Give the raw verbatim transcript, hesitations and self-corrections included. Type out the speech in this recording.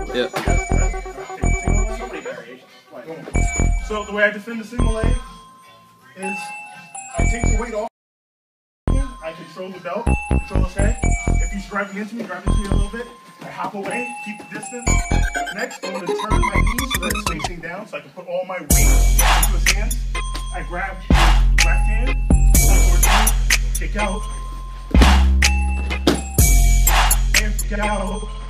Yeah. So the way I defend the single leg is I take the weight off him, I control the belt, control his head. If he's driving into me, driving into me a little bit, I hop away, keep the distance. Next, I want to turn my knee so that it's facing down so I can put all my weight into his hands. I grab his left hand, pull towards me, kick out, and kick out.